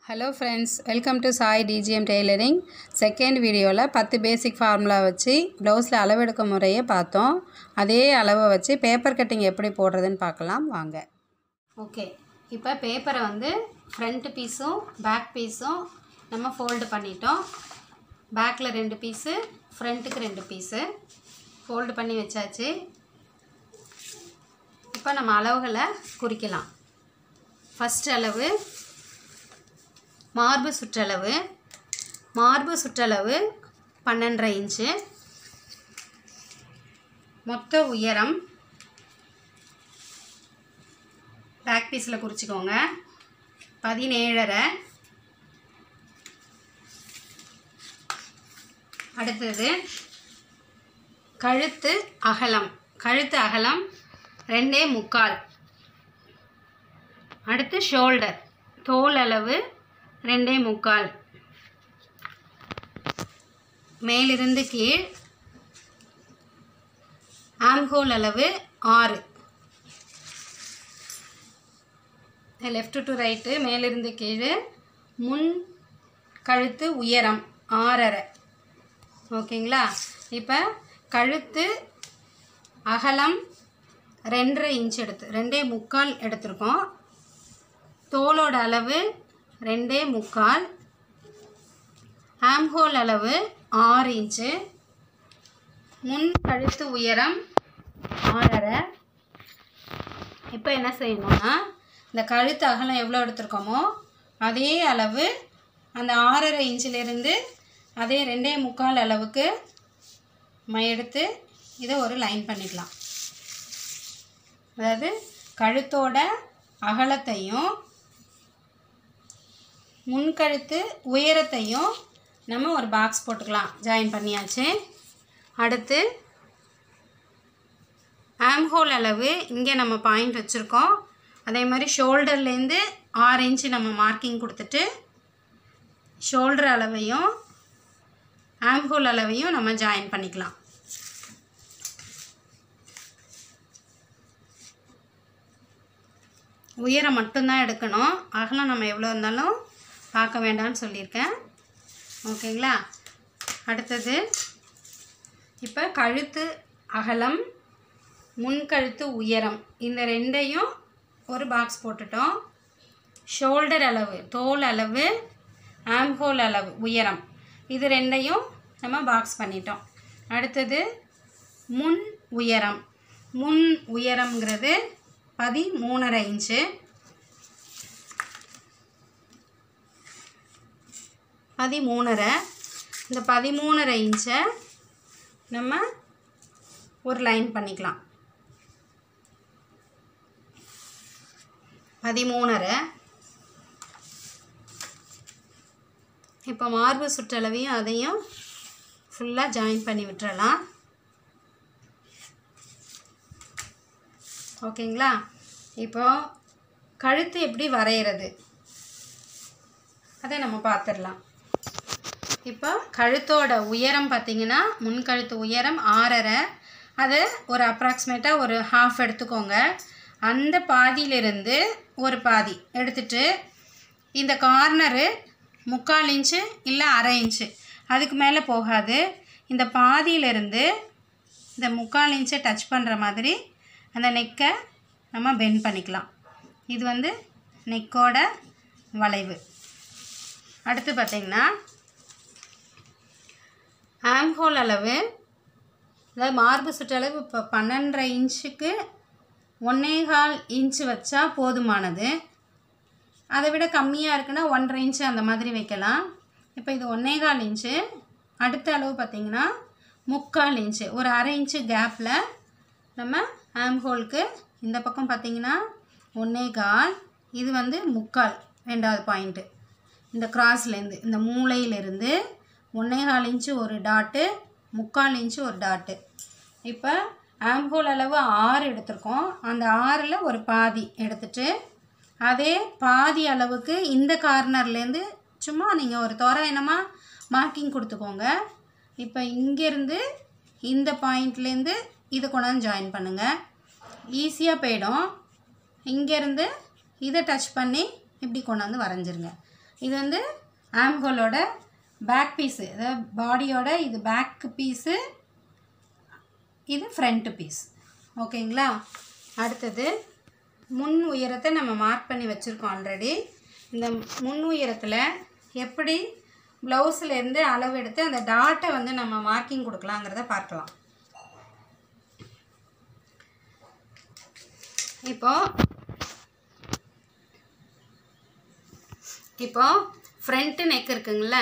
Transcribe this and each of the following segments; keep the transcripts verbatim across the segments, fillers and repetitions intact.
Hello friends, welcome to Sai D G M Tailoring. Second video la ten basic formula வச்சு blouse ல அளவு எடுக்கும் முறையை பார்த்தோம். அதே அளவை வச்சு paper cutting எப்படி போடுறதுன்னு பார்க்கலாம் வாங்க. ஓகே. இப்போ பேப்பரை வந்து front பீஸும் back பீஸும் நம்ம fold பண்ணிட்டோம். backல ரெண்டு பீஸ், frontக்கு ரெண்டு பீஸ் fold பண்ணி வச்சாச்சு. இப்போ நம்ம அளவுகளை குறிக்கலாம். ஃபர்ஸ்ட் அளவு மார்பு சுற்றளவு மார்பு சுற்றளவு பன்னிரண்டரை இன்ச். மொத்த உயரம் பேக் பீஸ்ல குறிச்சுக்கோங்க பதினேழரை. அடுத்தது கழுத்து அகலம் கழுத்து அகலம் ரெண்டே முக்கால். அடுத்து ஷோல்டர் தோல் அளவு ரெண்டே முக்கால். மேலிருந்து கீழ் ஆம்ஹோல் அளவு ஆறு. லெஃப்ட் டு ரைட்டு மேலிருந்து கீழ் முன் கழுத்து உயரம் ஆறரை. ஓகேங்களா? இப்போ கழுத்து அகலம் ரெண்டரை இன்ச் எடுத்து ரெண்டே முக்கால் எடுத்திருக்கோம். தோலோட அளவு ரெண்டே முக்கால். ஆம்ஹோல் அளவு ஆறு இன்ச்சு. முன் கழுத்து உயரம் ஆறரை. இப்போ என்ன செய்யணும்னா இந்த கழுத்து அகலம் எவ்வளோ எடுத்திருக்கோமோ அதே அளவு அந்த ஆறரை இன்ச்சிலிருந்து அதே ரெண்டே முக்கால் அளவுக்கு நம்ம எடுத்து இதை ஒரு லைன் பண்ணிக்கலாம். அதாவது கழுத்தோட அகலத்தையும் முன்கழுத்து உயரத்தையும் நம்ம ஒரு பாக்ஸ் போட்டுக்கலாம். ஜாயின் பண்ணியாச்சு. அடுத்து ஆம்ஹோல் அளவு இங்கே நம்ம பாயிண்ட் வச்சுருக்கோம். அதே மாதிரி ஷோல்டர்லேருந்து ஆறு இன்ச்சு நம்ம மார்க்கிங் கொடுத்துட்டு ஷோல்டர் அளவையும் ஆம்ஹோல் அளவையும் நம்ம ஜாயின் பண்ணிக்கலாம். உயரம் மட்டும்தான் எடுக்கணும். அகலம் நம்ம எவ்வளோ இருந்தாலும் பார்க்க வேண்டாம்னு சொல்லியிருக்கேன். ஓகேங்களா? அடுத்தது இப்போ கழுத்து அகலம் முன்கழுத்து உயரம் இந்த ரெண்டையும் ஒரு பாக்ஸ் போட்டுட்டோம். ஷோல்டர் அளவு தோல் அளவு ஆம்ஹோல் அளவு உயரம் இது ரெண்டையும் நம்ம பாக்ஸ் பண்ணிட்டோம். அடுத்தது முன் உயரம் முன் உயரம்ங்கிறது பதிமூணரை இன்ச்சு. பதிமூணரை இந்த பதிமூணரை இன்ச்சை நம்ம ஒரு லைன் பண்ணிக்கலாம். பதிமூணரை. இப்போ மார்பு சுற்றளவையும் அதையும் ஃபுல்லாக ஜாயின் பண்ணி விட்டுறலாம். ஓகேங்களா? இப்போ கழுத்து எப்படி வரைகிறது அதை நம்ம பார்த்துடலாம். இப்போ கழுத்தோட உயரம் பார்த்திங்கன்னா முன்கழுத்து உயரம் ஆறரை. அதை ஒரு அப்ராக்சிமேட்டாக ஒரு ஹாஃப் எடுத்துக்கோங்க. அந்த பாதியிலிருந்து ஒரு பாதி எடுத்துட்டு இந்த கார்னரு முக்கால் இன்ச்சு இல்லை அரை இன்ச்சு அதுக்கு மேலே போகாது. இந்த பாதியிலிருந்து இந்த முக்கால் இன்ச்சை டச் பண்ணுற மாதிரி அந்த நெக்கை நம்ம பெண்ட் பண்ணிக்கலாம். இது வந்து நெக்கோட வளைவு. அடுத்து பார்த்திங்கன்னா ஆம்ஹோல் அளவு அதாவது மார்பு சுற்றளவு இப்போ பன்னெண்டரை இன்ச்சுக்கு ஒன்றே கால் இன்ச்சு வச்சா போதுமானது. அதை விட கம்மியாக இருக்குன்னா ஒன்றரை இன்ச்சு அந்த மாதிரி வைக்கலாம். இப்போ இது ஒன்றே கால் இன்ச்சு. அடுத்த அளவு பார்த்திங்கன்னா முக்கால் இன்ச்சு. ஒரு அரை இன்ச்சு கேப்பில் நம்ம ஆம்ஹோலுக்கு இந்த பக்கம் பார்த்திங்கன்னா ஒன்றே கால், இது வந்து முக்கால். ரெண்டாவது பாயிண்ட்டு இந்த கிராஸ்லேருந்து இந்த மூளையிலேருந்து ஒன்றே கால் இன்ச்சு ஒரு டாட்டு, முக்கால் இன்ச்சு ஒரு டாட்டு. இப்போ ஆம்ஹோல் அளவு ஆறு எடுத்திருக்கோம். அந்த ஆறில் ஒரு பாதி எடுத்துட்டு அதே பாதி அளவுக்கு இந்த கார்னர்லேருந்து சும்மா நீங்கள் ஒரு தோராயமாக மார்க்கிங் கொடுத்துக்கோங்க. இப்போ இங்கேருந்து இந்த பாயிண்ட்லேருந்து இதை கொண்டாந்து ஜாயின் பண்ணுங்கள். ஈஸியாக போயிடும். இங்கேருந்து இதை டச் பண்ணி இப்படி கொண்டாந்து வரைஞ்சிருங்க. இது வந்து ஆம்ஹோலோட பேக் பீஸு, அதாவது பாடியோட இது பேக் பீஸு, இது ஃப்ரண்ட் பீஸ். ஓகேங்களா? அடுத்தது முன் உயரத்தை நம்ம மார்க் பண்ணி வச்சுருக்கோம் ஆல்ரெடி. இந்த முன் உயரத்தில் எப்படி ப்ளவுஸ்லேருந்து அளவு எடுத்து அந்த டாட்டை வந்து நம்ம மார்க்கிங் கொடுக்கலாங்கிறத பார்க்கலாம். இப்போ இப்போ ஃப்ரண்ட் நெக் இருக்குங்களா,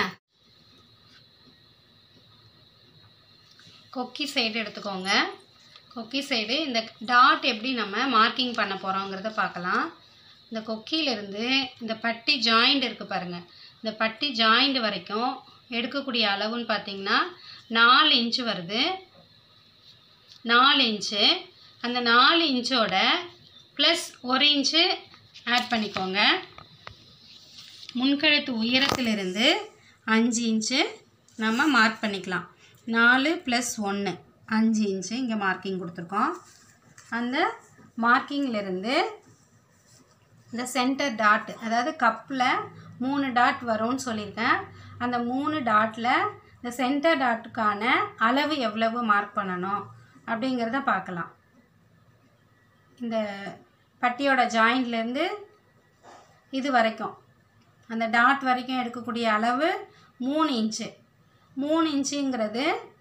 கொக்கி சைடு எடுத்துக்கோங்க. கொக்கி சைடு இந்த டாட் எப்படி நம்ம மார்க்கிங் பண்ண போகிறோங்கிறத பார்க்கலாம். இந்த கொக்கியிலேருந்து இந்த பட்டி ஜாயிண்ட் இருக்குது பாருங்கள், இந்த பட்டி ஜாயிண்ட் வரைக்கும் எடுக்கக்கூடிய அளவுன்னு பார்த்திங்கன்னா நாலு இன்ச்சு வருது. நாலு இன்ச்சு, அந்த நாலு இன்ச்சோட ப்ளஸ் ஒரு இன்ச்சு ஆட் பண்ணிக்கோங்க. முன்கழுத்து உயரத்திலிருந்து அஞ்சு இன்ச்சு நம்ம மார்க் பண்ணிக்கலாம். நாலு ப்ளஸ் ஒன்று அஞ்சு இன்ச்சு இங்கே மார்க்கிங் கொடுத்துருக்கோம். அந்த மார்க்கிங்கிலிருந்து இந்த சென்டர் டாட், அதாவது கப்பில் மூணு டாட் வரும்னு சொல்லியிருக்கேன். அந்த மூணு டாட்டில் இந்த சென்டர் டாட்டுக்கான அளவு எவ்வளவு மார்க் பண்ணணும் அப்படிங்கிறத பார்க்கலாம். இந்த பட்டியோட ஜாயிண்ட்லேருந்து இது வரைக்கும் அந்த டாட் வரைக்கும் எடுக்கக்கூடிய அளவு மூணு இன்ச்சு. மூணு இன்ச்சுங்கிறது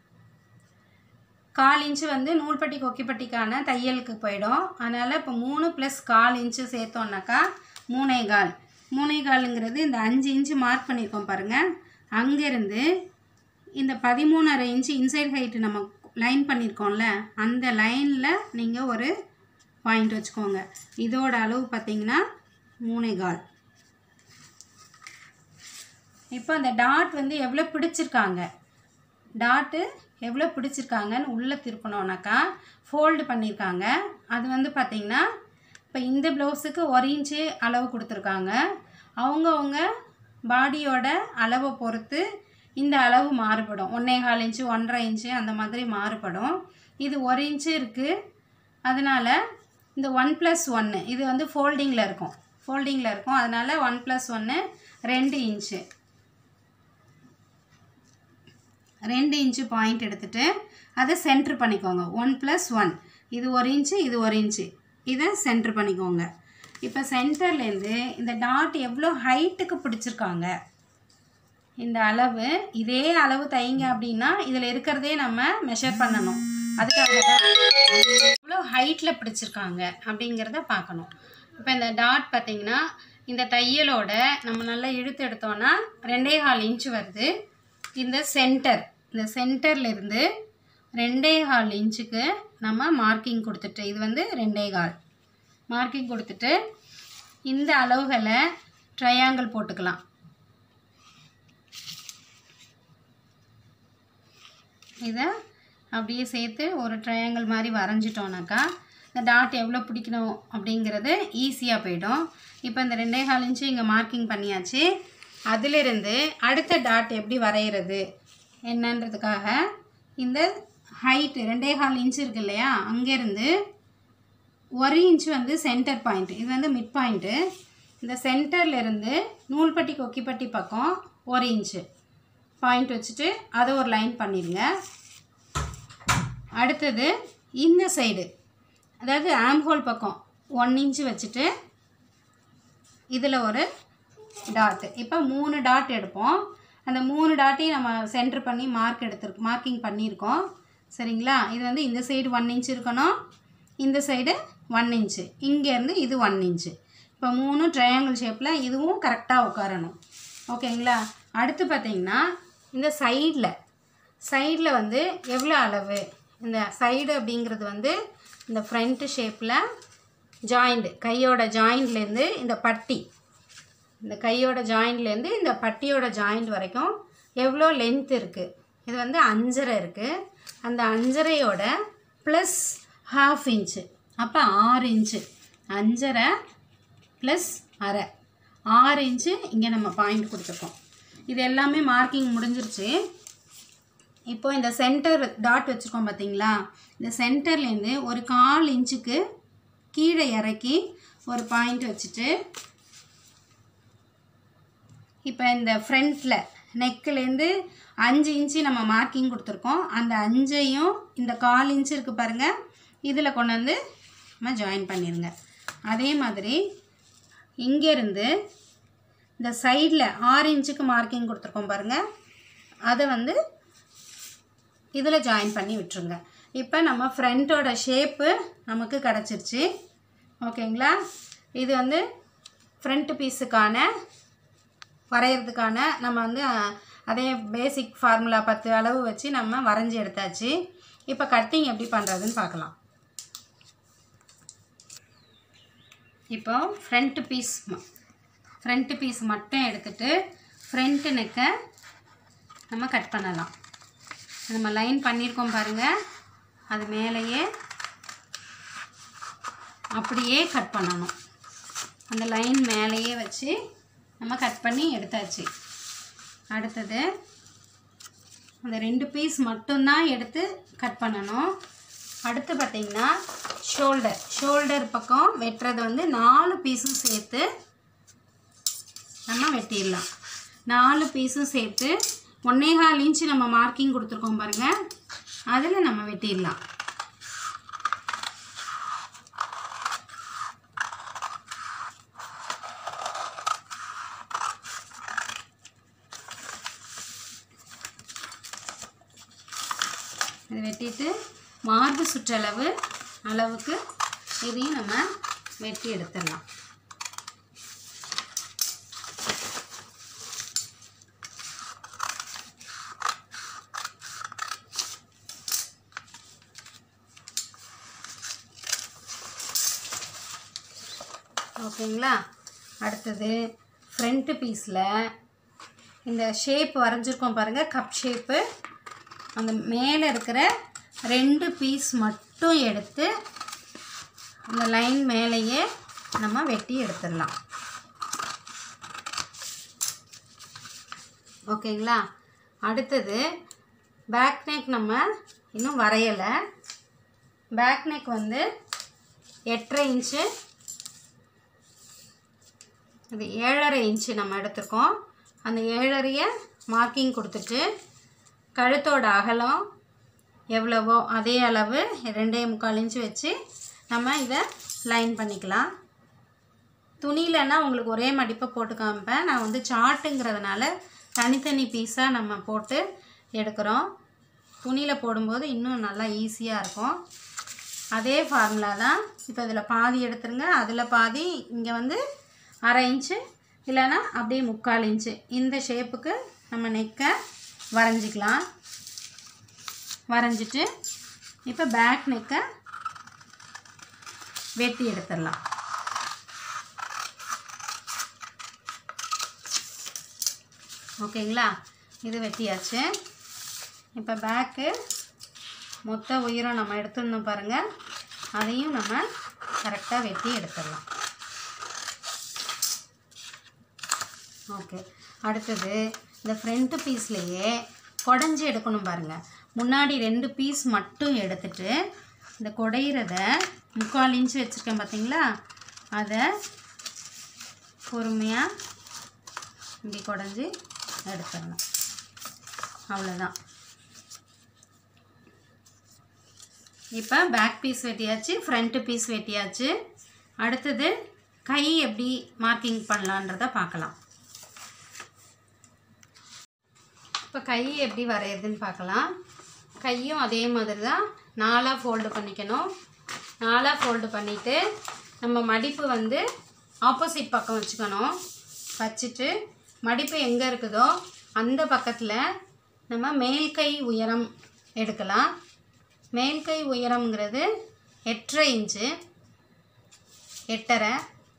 கால் இன்ச்சு வந்து நூல்பட்டி கொக்கிப்பட்டிக்கான தையலுக்கு போயிடும். அதனால் இப்போ மூணு ப்ளஸ் கால் இன்ச்சு சேர்த்தோன்னாக்கா மூணே கால். மூணே காலுங்கிறது இந்த அஞ்சு இன்ச்சு மார்க் பண்ணியிருக்கோம் பாருங்கள். அங்கேருந்து இந்த பதிமூணரை இன்ச்சு இன்சைட் ஹைட்டு நம்ம லைன் பண்ணியிருக்கோம்ல, அந்த லைனில் நீங்கள் ஒரு பாயிண்ட் வச்சுக்கோங்க. இதோட அளவு பார்த்திங்கன்னா மூணே கால். இப்போ அந்த டாட் வந்து எவ்வளோ பிடிச்சிருக்காங்க, டாட்டு எவ்வளோ பிடிச்சிருக்காங்கன்னு உள்ளே திருப்பினோன்னாக்கா ஃபோல்டு பண்ணியிருக்காங்க. அது வந்து பார்த்திங்கன்னா இப்போ இந்த ப்ளவுஸுக்கு ஒரு இன்ச்சு அளவு கொடுத்துருக்காங்க. அவங்கவுங்க பாடியோட அளவை பொறுத்து இந்த அளவு மாறுபடும். ஒன்றே கால் இன்ச்சு, ஒன்றரை இன்ச்சு அந்த மாதிரி மாறுபடும். இது ஒரு இன்ச்சு இருக்குது, அதனால் இந்த ஒன் ப்ளஸ் ஒன்று இது வந்து ஃபோல்டிங்கில் இருக்கும் ஃபோல்டிங்கில் இருக்கும் அதனால் ஒன் ப்ளஸ் ஒன்று ரெண்டு இன்ச்சு ரெண்டு இன்ச்சு பாயிண்ட் எடுத்துகிட்டு அதை சென்ட்ரு பண்ணிக்கோங்க. ஒன் ப்ளஸ் ஒன் இது ஒரு இன்ச்சு, இது ஒரு இன்ச்சு, இதை சென்ட்ரு பண்ணிக்கோங்க. இப்போ சென்டர்லேருந்து இந்த டாட் எவ்வளோ ஹைட்டுக்கு பிடிச்சிருக்காங்க, இந்த அளவு இதே அளவு தைங்க அப்படின்னா இதில் இருக்கிறதே நம்ம மெஷர் பண்ணணும். அதுக்காக தான் எவ்வளோ ஹைட்டில் பிடிச்சிருக்காங்க அப்படிங்கிறத பார்க்கணும். இப்போ இந்த டாட் பார்த்திங்கன்னா இந்த தையலோட நம்ம நல்லா இழுத்து எடுத்தோன்னா ரெண்டே கால் இன்ச்சு வருது. இந்த சென்டர் இந்த சென்டர்லேருந்து ரெண்டே கால் இன்ச்சுக்கு நம்ம மார்க்கிங் கொடுத்துட்டு, இது வந்து ரெண்டே கால் மார்க்கிங் கொடுத்துட்டு இந்த அளவுகளை ட்ரையாங்கிள் போட்டுக்கலாம். இதை அப்படியே சேர்த்து ஒரு ட்ரையாங்கிள் மாதிரி வரைஞ்சிட்டோன்னாக்கா இந்த டாட் எவ்வளோ பிடிக்கணும் அப்படிங்கிறது ஈஸியாக போயிடும். இப்போ இந்த ரெண்டே கால் இன்ச்சு இங்கே மார்க்கிங் பண்ணியாச்சு. அதிலிருந்து அடுத்த டாட் எப்படி வரைகிறது என்னன்றதுக்காக இந்த ஹைட்டு ரெண்டே கால் இன்ச்சு இருக்கு இல்லையா, அங்கேருந்து ஒரு இன்ச்சு வந்து சென்டர் பாயிண்ட், இது வந்து மிட் பாயிண்ட்டு. இந்த சென்டர்லேருந்து நூல்பட்டி கொக்கிப்பட்டி பக்கம் ஒரு இன்ச்சு பாயிண்ட் வச்சுட்டு அதை ஒரு லைன் பண்ணிடுங்க. அடுத்தது இந்த சைடு, அதாவது ஆம்ஹோல் பக்கம் ஒன் இன்ச்சு வச்சுட்டு இதில் ஒரு டாட்டு. இப்போ மூணு டாட் எடுப்போம். அந்த மூணு டாட்டையும் நம்ம சென்டர் பண்ணி மார்க் எடுத்துருக்கு மார்க்கிங் பண்ணியிருக்கோம். சரிங்களா? இது வந்து இந்த சைடு ஒன் இன்ச்சு இருக்கணும், இந்த சைடு ஒன் இன்ச்சு, இங்கேருந்து இது ஒன் இன்ச்சு. இப்போ மூணு ட்ரையாங்கிள் ஷேப்பில் இதுவும் கரெக்டாக உட்காரணும். ஓகேங்களா? அடுத்து பார்த்திங்கன்னா இந்த சைடில் சைடில் வந்து எவ்வளோ அளவு, இந்த சைடு அப்படிங்கிறது வந்து இந்த ஃப்ரண்ட்டு ஷேப்பில் ஜாயிண்ட், கையோட ஜாயிண்ட்லேருந்து இந்த பட்டி, இந்த கையோட ஜாயிண்ட்லேருந்து இந்த பட்டியோட ஜாயிண்ட் வரைக்கும் எவ்வளோ லென்த் இருக்குது, இது வந்து அஞ்சரை இருக்குது. அந்த அஞ்சரையோட ப்ளஸ் ஹாஃப் இன்ச்சு, அப்போ ஆறு இன்ச்சு. அஞ்சரை ப்ளஸ் அரை, ஆறு இன்ச்சு இங்கே நம்ம பாயிண்ட் கொடுத்துருக்கோம். இது எல்லாமே மார்க்கிங் முடிஞ்சிருச்சு. இப்போ இந்த சென்டர் டாட் வச்சுருக்கோம் பார்த்தீங்களா, இந்த சென்டர்லேருந்து ஒரு கால் இன்ச்சுக்கு கீழே இறக்கி ஒரு பாயிண்ட் வச்சுட்டு இப்போ இந்த ஃப்ரண்ட்டில் நெக்கிலேருந்து அஞ்சு இன்ச்சு நம்ம மார்க்கிங் கொடுத்துருக்கோம். அந்த அஞ்சையும் இந்த கால் இன்ச்சு இருக்குது பாருங்கள், இதில் கொண்டு வந்து நம்ம ஜாயின் பண்ணிடுங்க. அதே மாதிரி இங்கேருந்து இந்த சைடில் ஆறு இன்ச்சுக்கு மார்க்கிங் கொடுத்துருக்கோம் பாருங்கள், அதை வந்து இதில் ஜாயின் பண்ணி விட்டுருங்க. இப்போ நம்ம ஃப்ரண்ட்டோட ஷேப்பு நமக்கு கிடச்சிருச்சு. ஓகேங்களா? இது வந்து ஃப்ரண்ட் பீஸுக்கான வரைகிறதுக்கான நம்ம வந்து அதே பேசிக் ஃபார்முலா பத்து அளவு வச்சு நம்ம வரைஞ்சி எடுத்தாச்சு. இப்போ கட்டிங் எப்படி பண்ணுறதுன்னு பார்க்கலாம். இப்போ ஃப்ரண்ட் பீஸ் ஃப்ரண்ட் பீஸ் மட்டும் எடுத்துகிட்டு ஃப்ரண்ட் நெக்கை நம்ம கட் பண்ணலாம். நம்ம லைன் பண்ணியிருக்கோம் பாருங்கள், அது மேலேயே அப்படியே கட் பண்ணணும். அந்த லைன் மேலேயே வச்சு நம்ம கட் பண்ணி எடுத்தாச்சு. அடுத்தது அந்த ரெண்டு பீஸ் மட்டும்தான் எடுத்து கட் பண்ணணும். அடுத்து பார்த்திங்கன்னா ஷோல்டர் ஷோல்டர் பக்கம் வெட்டுறது வந்து நாலு பீஸும் சேர்த்து நம்ம வெட்டிடலாம். நாலு பீஸும் சேர்த்து ஒன்னே கால் இன்ச்சு நம்ம மார்க்கிங் கொடுத்துருக்கோம் பாருங்கள், அதில் நம்ம வெட்டிடலாம். இதை வெட்டிட்டு மார்பு சுற்றளவு அளவுக்கு இதையும் நம்ம வெட்டி எடுத்துடலாம். ஓகேங்களா? அடுத்தது ஃப்ரண்ட் பீஸில் இந்த ஷேப் வரைஞ்சிருக்கோம் பாருங்கள், கப் ஷேப்பு. அந்த மேலே இருக்கிற ரெண்டு பீஸ் மட்டும் எடுத்து அந்த லைன் மேலேயே நம்ம வெட்டி எடுத்துடலாம். ஓகேங்களா? அடுத்தது பேக் நெக் நம்ம இன்னும் வரையலை. பேக் நெக் வந்து எட்டரை இன்ச்சு, இது ஏழரை இன்ச்சு நம்ம எடுத்துருக்கோம். அந்த ஏழரையை மார்க்கிங் கொடுத்துட்டு கழுத்தோட அகலம் எவ்வளவோ அதே அளவு ரெண்டே முக்கால் இன்ச்சு வச்சு நம்ம இதை லைன் பண்ணிக்கலாம். துணியிலன்னா உங்களுக்கு ஒரே மடிப்பை போட்டு காமிப்பேன். நான் வந்து சார்ட்டுங்கிறதுனால தனித்தனி பீஸாக நம்ம போட்டு எடுக்கிறோம். துணியில் போடும்போது இன்னும் நல்லா ஈஸியாக இருக்கும். அதே ஃபார்முலா தான். இப்போ இதில் பாதி எடுத்துருங்க, அதில் பாதி, இங்கே வந்து அரை இன்ச்சு இல்லைன்னா அப்படியே முக்கால் இன்ச்சு. இந்த ஷேப்புக்கு நம்ம நெக்கை வரைஞ்சிக்கலாம். வரைஞ்சிட்டு இப்போ பேக் நெக்கை வெட்டி எடுத்துடலாம். ஓகேங்களா? இது வெட்டியாச்சு. இப்போ பேக்கு மொத்த உயரம் நம்ம எடுத்துடணும் பாருங்கள், அதையும் நம்ம கரெக்டாக வெட்டி எடுத்துடலாம். ஓகே. அடுத்தது இந்த ஃப்ரண்ட் பீஸ்லேயே குடஞ்சி எடுக்கணும் பாருங்கள். முன்னாடி ரெண்டு பீஸ் மட்டும் எடுத்துட்டு இந்த குடையிறத முக்கால் இன்ச்சு வச்சுருக்கேன் பார்த்தீங்களா, அதை பொறுமையாக இப்படி குடஞ்சி எடுத்துடணும். அவ்வளோதான். இப்போ பேக் பீஸ் வெட்டியாச்சு, ஃப்ரண்ட் பீஸ் வெட்டியாச்சு. அடுத்தது கை எப்படி மார்க்கிங் பண்ணலான்றதை பார்க்கலாம். இப்போ கை எப்படி வரையிறதுன்னு பார்க்கலாம். கையும் அதே மாதிரி தான் நாலாக ஃபோல்டு பண்ணிக்கணும். நாலாக ஃபோல்டு பண்ணிவிட்டு நம்ம மடிப்பு வந்து ஆப்போசிட் பக்கம் வச்சுக்கணும். வச்சுட்டு மடிப்பு எங்கே இருக்குதோ அந்த பக்கத்தில் நம்ம மேல் கை உயரம் எடுக்கலாம். மேல் கை உயரம்ங்கிறது எட்டரை இன்ச்சு, எட்டரை.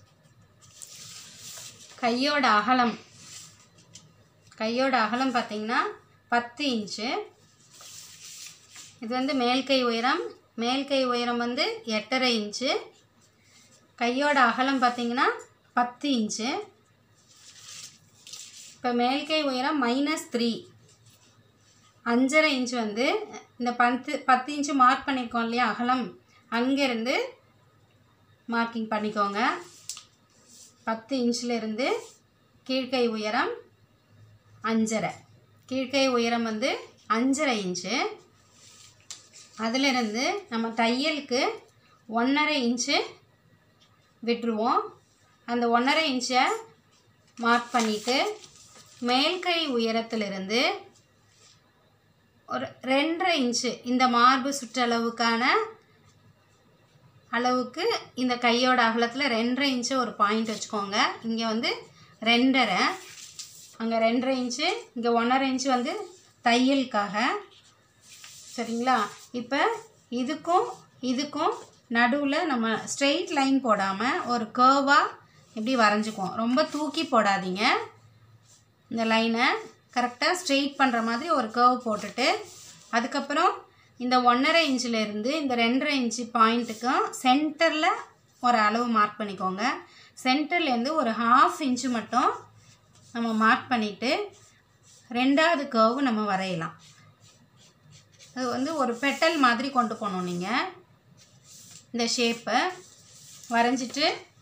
கையோட அகலம் கையோட அகலம் பார்த்திங்கன்னா பத்து இன்ச்சு. இது வந்து மேல் கை உயரம். மேல் கை உயரம் வந்து எட்டரை இன்ச்சு. கையோட அகலம் பார்த்திங்கன்னா பத்து இன்ச்சு. இப்போ மேல் கை உயரம் மைனஸ் த்ரீ, அஞ்சரை இன்ச்சு வந்து இந்த பத்து பத்து இன்ச்சு மார்க் பண்ணியிருக்கோம் இல்லையா அகலம், அங்கேருந்து மார்க்கிங் பண்ணிக்கோங்க. பத்து இன்ச்சிலேருந்து கீழ்கை உயரம் அஞ்சரை, கீழ்கை உயரம் வந்து அஞ்சரை இன்ச்சு. அதிலிருந்து நம்ம தையலுக்கு ஒன்றரை இன்ச்சு விட்டுருவோம். அந்த ஒன்றரை இன்ச்சை மார்க் பண்ணிவிட்டு மேல்கை உயரத்திலிருந்து ஒரு ரெண்டரை இன்ச்சு இந்த மார்பு சுற்றளவுக்கான அளவுக்கு இந்த கையோட அகலத்தில் ரெண்டரை இன்ச்சு ஒரு பாயிண்ட் வச்சுக்கோங்க. இங்கே வந்து ரெண்டரை, அங்கே ரெண்டரை இன்ச்சு, இங்கே ஒன்றரை இன்ச்சு வந்து தையலுக்காக. சரிங்களா? இப்போ இதுக்கும் இதுக்கும் நடுவில் நம்ம ஸ்ட்ரெயிட் லைன் போடாமல் ஒரு கர்வாக இப்படி வரைஞ்சிக்குவோம். ரொம்ப தூக்கி போடாதீங்க. இந்த லைனை கரெக்டாக ஸ்ட்ரெயிட் பண்ணுற மாதிரி ஒரு கர்வ் போட்டுட்டு அதுக்கப்புறம் இந்த ஒன்றரை இன்ச்சிலேருந்து இந்த ரெண்டரை இன்ச்சு பாயிண்ட்டுக்கும் சென்டரில் ஒரு அளவு மார்க் பண்ணிக்கோங்க. சென்டர்லேருந்து ஒரு ஹாஃப் இன்ச்சு மட்டும் நம்ம மார்க் பண்ணிவிட்டு ரெண்டாவது கர்வ் நம்ம வரையலாம். அது வந்து ஒரு பெட்டல் மாதிரி கொண்டு போகணும். நீங்கள் இந்த ஷேப்பை வரைஞ்சிட்டு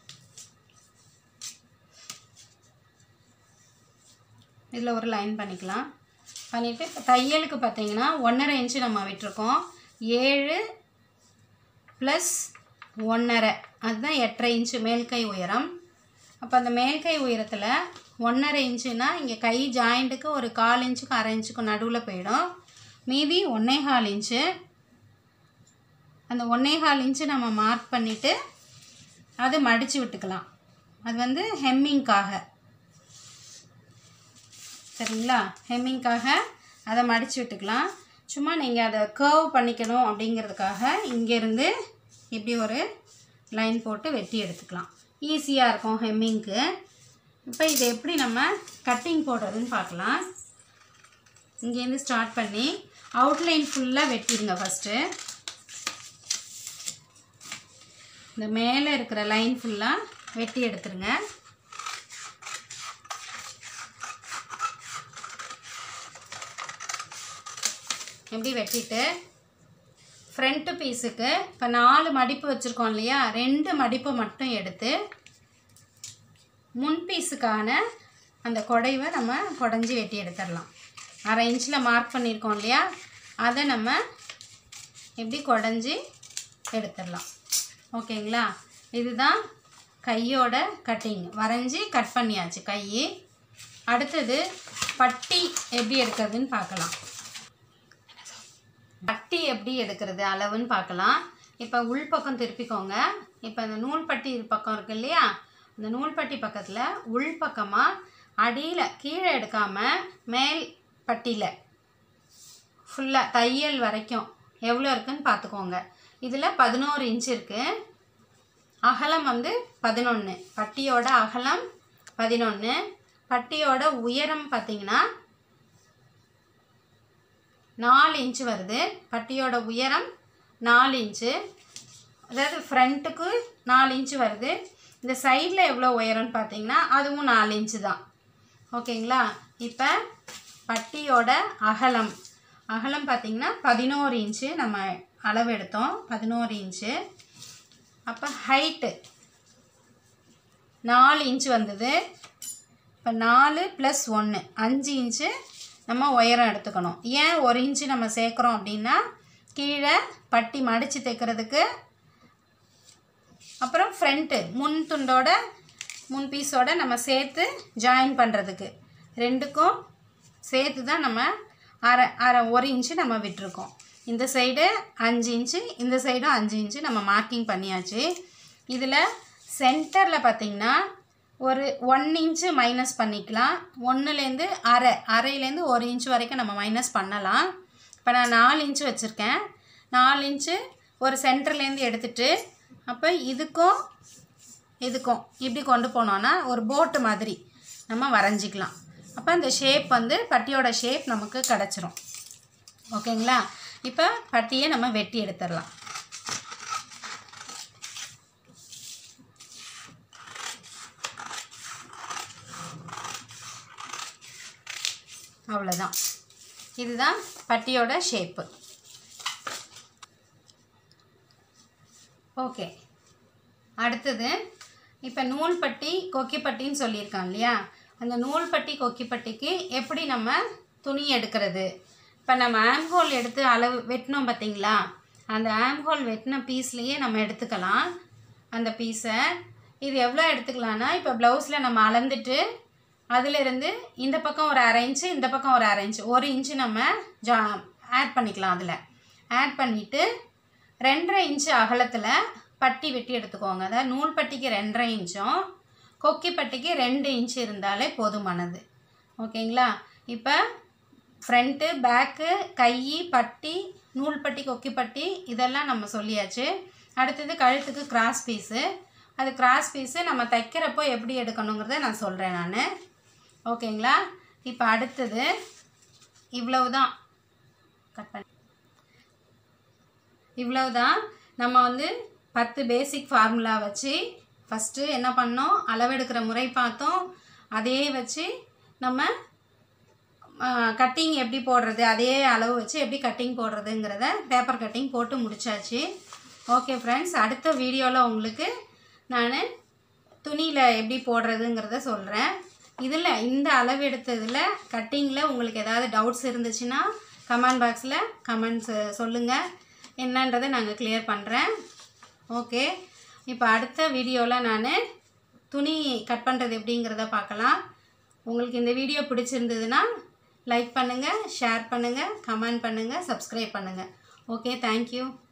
இதில் ஒரு லைன் பண்ணிக்கலாம். பண்ணிவிட்டு இப்போ தையலுக்கு பார்த்தீங்கன்னா ஒன்றரை இன்ச்சு நம்ம விட்டுருக்கோம். ஏழு ப்ளஸ் ஒன்றரை, அதுதான் எட்டரை இன்ச்சு மேல்கை உயரம். அப்போ அந்த மேல்கை உயரத்தில் ஒன்றரை இன்ச்சுனா இங்கே கை ஜாயிண்ட்டுக்கு ஒரு கால் இன்ச்சுக்கும் அரை இன்ச்சுக்கும் நடுவில் போயிடும். மீதி ஒன்றே கால் இன்ச்சு. அந்த ஒன்றே கால் இன்ச்சு நம்ம மார்க் பண்ணிவிட்டு அது மடித்து விட்டுக்கலாம். அது வந்து ஹெம்மிங்காக. சரிங்களா? ஹெம்மிங்காக அதை மடித்து விட்டுக்கலாம். சும்மா நீங்கள் அதை கர்வ் பண்ணிக்கணும் அப்படிங்கிறதுக்காக இங்கேருந்து இப்படி ஒரு லைன் போட்டு வெட்டி எடுத்துக்கலாம். ஈஸியாக இருக்கும் ஹெம்மிங்க்கு. இப்போ இதை எப்படி நம்ம கட்டிங் போடுறதுன்னு பார்க்கலாம். இங்கேருந்து ஸ்டார்ட் பண்ணி அவுட்லைன் ஃபுல்லாக வெட்டிடுங்க. ஃபஸ்ட்டு இந்த மேலே இருக்கிற லைன் ஃபுல்லாக வெட்டி எடுத்துருங்க. எப்படி வெட்டிட்டு ஃப்ரண்ட்டு பீஸுக்கு இப்போ நாலு மடிப்பு வச்சுருக்கோம் இல்லையா, ரெண்டு மடிப்பு மட்டும் எடுத்து முன் பீஸுக்கான அந்த கொடைவை நம்ம குடஞ்சி வெட்டி எடுத்துடலாம். அரை இன்ச்சில் மார்க் பண்ணியிருக்கோம் இல்லையா, அதை நம்ம எப்படி குடஞ்சி எடுத்துடலாம். ஓகேங்களா? இதுதான் கையோட கட்டிங். வரைஞ்சி கட் பண்ணியாச்சு கை. அடுத்தது பட்டி எப்படி எடுக்கிறதுன்னு பார்க்கலாம். பட்டி எப்படி எடுக்கிறது அளவுன்னு பார்க்கலாம். இப்போ உள் பக்கம் திருப்பிக்கோங்க. இப்போ இந்த நூல் பட்டி பக்கம் இருக்கு இல்லையா, இந்த நூல் பட்டி பக்கத்தில் உள் பக்கமாக அடியில் கீழே எடுக்காமல் மேல் பட்டியில் ஃபுல்லாக தையல் வரைக்கும் எவ்வளோ இருக்குதுன்னு பார்த்துக்கோங்க. இதில் பதினோரு இன்ச்சு இருக்குது. அகலம் வந்து பதினொன்று. பட்டியோட அகலம் பதினொன்று. பட்டியோட உயரம் பார்த்திங்கன்னா நாலு இன்ச்சு வருது. பட்டியோட உயரம் நாலு இன்ச்சு, அதாவது ஃப்ரண்ட்டுக்கு நாலு இன்ச்சு வருது. இந்த சைடில் எவ்வளோ உயரம்னு பார்த்தீங்கன்னா அதுவும் நாலு இன்ச்சு தான். ஓகேங்களா? இப்போ பட்டியோட அகலம் அகலம் பார்த்திங்கன்னா பதினோரு இன்ச்சு நம்ம அளவு எடுத்தோம். பதினோரு இன்ச்சு. அப்போ ஹைட்டு நாலு இன்ச்சு வந்தது. இப்போ நாலு ப்ளஸ் ஒன்று அஞ்சு இன்ச்சு நம்ம உயரம் எடுத்துக்கணும். ஏன் ஒரு இன்ச்சு நம்ம சேர்க்குறோம் அப்படின்னா கீழே பட்டி மடித்து தைக்கிறதுக்கு, அப்புறம் ஃப்ரண்ட்டு முன் துண்டோட முன் பீஸோட நம்ம சேர்த்து ஜாயின் பண்ணுறதுக்கு, ரெண்டுக்கும் சேர்த்து தான் நம்ம அரை அரை ஒரு இன்ச்சு நம்ம விட்டுருக்கோம். இந்த சைடு அஞ்சு இன்ச்சு, இந்த சைடும் அஞ்சு இன்ச்சு நம்ம மார்க்கிங் பண்ணியாச்சு. இதில் சென்டரில் பார்த்திங்கன்னா ஒரு ஒன் இன்ச்சு மைனஸ் பண்ணிக்கலாம். ஒன்றுலேருந்து அரை அரையிலேருந்து ஒரு இன்ச்சு வரைக்கும் நம்ம மைனஸ் பண்ணலாம். இப்போ நான் நாலு இன்ச்சு வச்சுருக்கேன். நாலு இன்ச்சு ஒரு சென்டர்லேருந்து எடுத்துகிட்டு அப்போ இதுக்கும் இதுக்கும் இப்படி கொண்டு போனோன்னா ஒரு போட்டு மாதிரி நம்ம வரைஞ்சிக்கலாம். அப்போ இந்த ஷேப் வந்து பட்டியோட ஷேப் நமக்கு கிடச்சிரும். ஓகேங்களா? இப்போ பட்டியை நம்ம வெட்டி எடுத்துடலாம். அவ்வளோதான். இதுதான் பட்டியோட ஷேப்பு. ஓகே, அடுத்தது இப்போ நூல் பட்டி கொக்கி பட்டின்னு சொல்லியிருக்கான் இல்லையா, அந்த நூல் பட்டி கொக்கி பட்டிக்கு எப்படி நம்ம துணி எடுக்கிறது. இப்போ நம்ம ஆம் ஹோல் எடுத்து அளவு வெட்டினோம் பார்த்தீங்களா, அந்த ஆம் ஹோல் வெட்டின பீஸ்லேயே நம்ம எடுத்துக்கலாம் அந்த பீஸை. இது எவ்வளோ எடுத்துக்கலான்னா, இப்போ ப்ளவுஸில் நம்ம அளந்துட்டு அதிலிருந்து இந்த பக்கம் ஒரு அரை இன்ச்சு, இந்த பக்கம் ஒரு அரை இன்ச்சு, ஒரு இன்ச்சு நம்ம ஜா ஆட் பண்ணிக்கலாம். அதில் ஆட் பண்ணிவிட்டு ரெண்டரை இன்ச்சு அகலத்தில் பட்டி வெட்டி எடுத்துக்கோங்க. அதாவது நூல் பட்டிக்கு ரெண்டரை இன்ச்சும் கொக்கி பட்டிக்கு ரெண்டு இன்ச்சு இருந்தாலே போதுமானது. ஓகேங்களா. இப்போ ஃப்ரண்ட்டு, பேக்கு, கை, பட்டி, நூல் பட்டி, கொக்கி பட்டி இதெல்லாம் நம்ம சொல்லியாச்சு. அடுத்தது கழுத்துக்கு கிராஸ் பீஸு. அது கிராஸ் பீஸு நம்ம தைக்கிறப்போ எப்படி எடுக்கணுங்கிறத நான் சொல்கிறேன் நான். ஓகேங்களா. இப்போ அடுத்தது இவ்வளவு தான் கட் பண்ணி இவ்வளவு தான் நம்ம வந்து பத்து பேசிக் ஃபார்முலா வச்சு ஃபஸ்ட்டு என்ன பண்ணோம், அளவெடுக்கிற முறை பார்த்தோம். அதே வச்சு நம்ம கட்டிங் எப்படி போடுறது, அதே அளவு வச்சு எப்படி கட்டிங் போடுறதுங்கிறத பேப்பர் கட்டிங் போட்டு முடிச்சாச்சு. ஓகே ஃப்ரெண்ட்ஸ், அடுத்த வீடியோவில் உங்களுக்கு நான் துணியில் எப்படி போடுறதுங்கிறத சொல்கிறேன். இதில் இந்த அளவு எடுத்ததில் கட்டிங்கில் உங்களுக்கு ஏதாவது டவுட்ஸ் இருந்துச்சுன்னா கமெண்ட் பாக்ஸில் கமெண்ட்ஸ் சொல்லுங்கள், என்னன்றதை நாங்கள் கிளியர் பண்ணுறேன். ஓகே, இப்போ அடுத்த வீடியோவில் நான் துணி கட் பண்ணுறது எப்படிங்கிறத பார்க்கலாம். உங்களுக்கு இந்த வீடியோ பிடிச்சிருந்ததுன்னா லைக் பண்ணுங்கள், ஷேர் பண்ணுங்கள், கமெண்ட் பண்ணுங்கள், சப்ஸ்கிரைப் பண்ணுங்கள். Okay, thank you.